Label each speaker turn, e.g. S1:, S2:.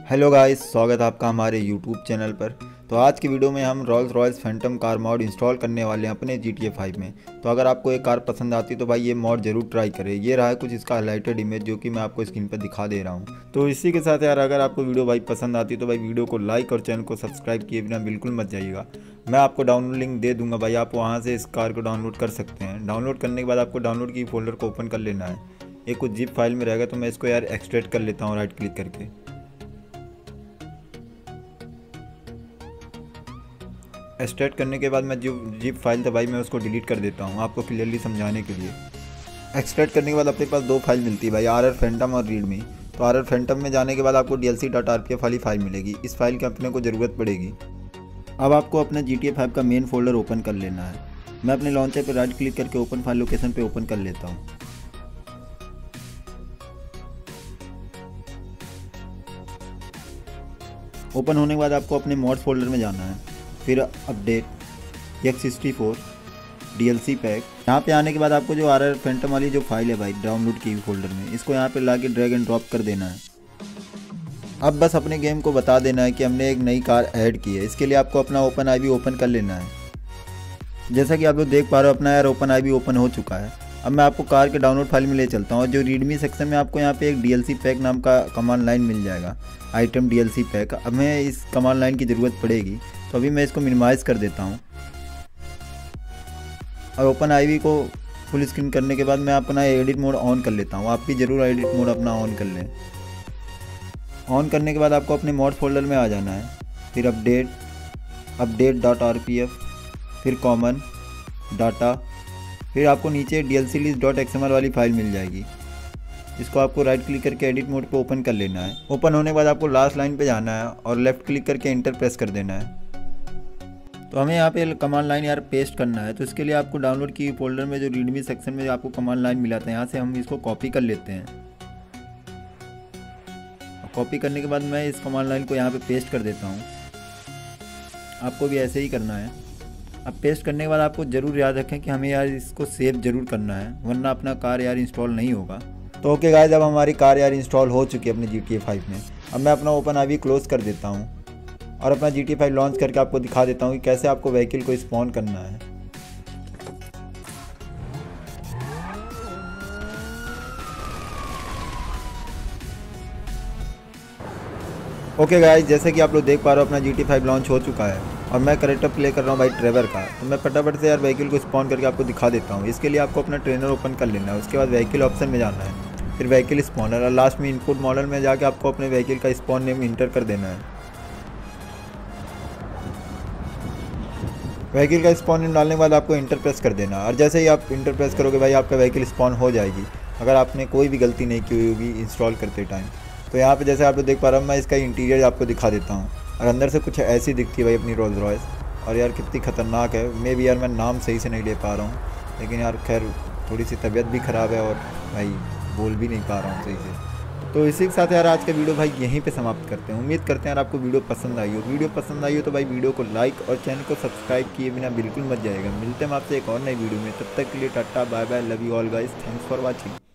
S1: Hello guys, स्वागत है आपका हमारे यूट्यूब चैनल पर। तो आज की वीडियो में हम Rolls Royce Phantom car mod install करने वाले हैं अपने GTA 5 में। तो अगर आपको ये कार पसंद आती है तो भाई ये मॉड जरूर ट्राई करें। ये रहा है कुछ इसका हाईलाइटेड इमेज जो कि मैं आपको स्क्रीन पर दिखा दे रहा हूँ। तो इसी के साथ यार, अगर आपको वीडियो भाई पसंद आती है तो भाई वीडियो को लाइक और चैनल को सब्सक्राइब किए बिना बिल्कुल मत जाइएगा। मैं आपको डाउनलोड लिंक दे दूंगा भाई, आप वहाँ से इस कार को डाउनलोड कर सकते हैं। डाउनलोड करने के बाद आपको डाउनलोड की फोल्डर को ओपन कर लेना है। ये कुछ जिप फाइल में रहेगा, तो मैं इसको यार एक्सट्रैक्ट कर लेता हूँ राइट क्लिक करके। एक्सट्रैक्ट करने के बाद मैं जो जिप फाइल था भाई मैं उसको डिलीट कर देता हूँ आपको क्लियरली समझाने के लिए। एक्सट्रैक्ट करने के बाद अपने पास दो फाइल मिलती है भाई, RR फैंटम और रीडमी। तो RR फैंटम में जाने के बाद आपको DLC.rpf वाली फाइल मिलेगी। इस फाइल की अपने को ज़रूरत पड़ेगी। अब आपको अपने GTA 5 का मेन फोल्डर ओपन कर लेना है। मैं अपने लॉन्चर पर राइट क्लिक करके ओपन फाइल लोकेशन पर ओपन कर लेता हूँ। ओपन होने के बाद आपको अपने मॉड्स फोल्डर में जाना है, फिर अपडेट X64 DLC पैक। यहाँ पे आने के बाद आपको जो RR फैंटम वाली जो फाइल है भाई डाउनलोड की हुई फोल्डर में, इसको यहाँ पे लाके ड्रैग एंड ड्रॉप कर देना है। अब बस अपने गेम को बता देना है कि हमने एक नई कार ऐड की है। इसके लिए आपको अपना OpenIV ओपन कर लेना है। जैसा कि आप लोग देख पा रहे हो अपना यार OpenIV ओपन हो चुका है। अब मैं आपको कार के डाउनलोड फाइल में ले चलता हूँ और जो रीडमी सेक्शन में आपको यहाँ पे एक DLC पैक नाम का कमांड लाइन मिल जाएगा, आइटम DLC पैक। अब हमें इस कमांड लाइन की ज़रूरत पड़ेगी, तो अभी मैं इसको मिनिमाइज़ कर देता हूँ। और OpenIV को फुल स्क्रीन करने के बाद मैं अपना एडिट मोड ऑन कर लेता हूँ। आप भी ज़रूर एडिट मोड अपना ऑन कर लें। ऑन करने के बाद आपको अपने मॉड फोल्डर में आ जाना है, फिर update.rpf, फिर कॉमन डाटा, फिर आपको नीचे DLClist.xml वाली फाइल मिल जाएगी। इसको आपको राइट क्लिक करके एडिट मोड पे ओपन कर लेना है। ओपन होने के बाद आपको लास्ट लाइन पे जाना है और लेफ्ट क्लिक करके इंटर प्रेस कर देना है। तो हमें यहाँ पे कमांड लाइन यार पेस्ट करना है। तो इसके लिए आपको डाउनलोड की फोल्डर में जो रीडमी सेक्शन में आपको कमांड लाइन मिला था, यहाँ से हम इसको कॉपी कर लेते हैं। कॉपी करने के बाद मैं इस कमांड लाइन को यहाँ पे पेस्ट कर देता हूँ। आपको भी ऐसे ही करना है। अब पेस्ट करने के बाद आपको ज़रूर याद रखें कि हमें यार इसको सेव ज़रूर करना है, वरना अपना कार यार इंस्टॉल नहीं होगा। तो ओके गाइस, अब हमारी कार यार इंस्टॉल हो चुकी है अपने GTA 5 में। अब मैं अपना OpenIV क्लोज कर देता हूँ और अपना GTA 5 लॉन्च करके आपको दिखा देता हूँ कि कैसे आपको व्हीकल को स्पॉन करना है। ओके गाइस, जैसे कि आप लोग देख पा रहे हो अपना GTA 5 लॉन्च हो चुका है और मैं कैरेक्टर प्ले कर रहा हूँ भाई ट्रेवर का। तो मैं फटाफट से यार व्हीकल को स्पॉन करके आपको दिखा देता हूँ। इसके लिए आपको अपना ट्रेनर ओपन कर लेना है, उसके बाद व्हीकल ऑप्शन में जाना है, फिर व्हीकल स्पॉनर और लास्ट में इनपुट मॉडल में जाके आपको अपने व्हीकल का स्पॉन नेम इंटर कर देना है। व्हीकल का स्पॉन नेम डालने के बाद आपको इंटर प्रेस कर देना, और जैसे ही आप इंटर प्रेस करोगे भाई आपका व्हीकल स्पॉन हो जाएगी, अगर आपने कोई भी गलती नहीं की होगी इंस्टॉल करते टाइम। तो यहाँ पे जैसे आप लोग देख पा रहे हो मैं इसका इंटीरियर आपको दिखा देता हूँ और अंदर से कुछ ऐसी दिखती है भाई अपनी रोल्स रॉयस। और यार कितनी ख़तरनाक है। मे भी यार मैं नाम सही से नहीं ले पा रहा हूँ, लेकिन यार खैर थोड़ी सी तबीयत भी ख़राब है और भाई बोल भी नहीं पा रहा हूँ सही से। तो इसी के साथ यार आज का वीडियो भाई यहीं पे समाप्त करते हैं। उम्मीद करते हैं यार आपको वीडियो पसंद आई हो। वीडियो पसंद आई हो तो भाई वीडियो को लाइक और चैनल को सब्सक्राइब किए बिना बिल्कुल मत जाइएगा। मिलते हैं आपसे एक और नई वीडियो में, तब तक के लिए tata bye bye, love you all guys, thanks for watching.